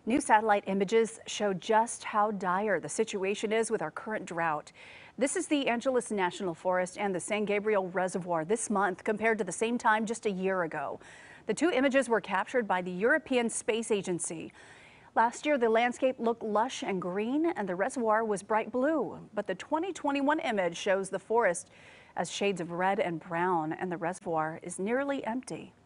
New satellite images show just how dire the situation is with our current drought. This is the Angeles National Forest and the San Gabriel Reservoir this month compared to the same time just a year ago. The two images were captured by the European Space Agency. Last year, the landscape looked lush and green and the reservoir was bright blue. But the 2021 image shows the forest as shades of red and brown, and the reservoir is nearly empty.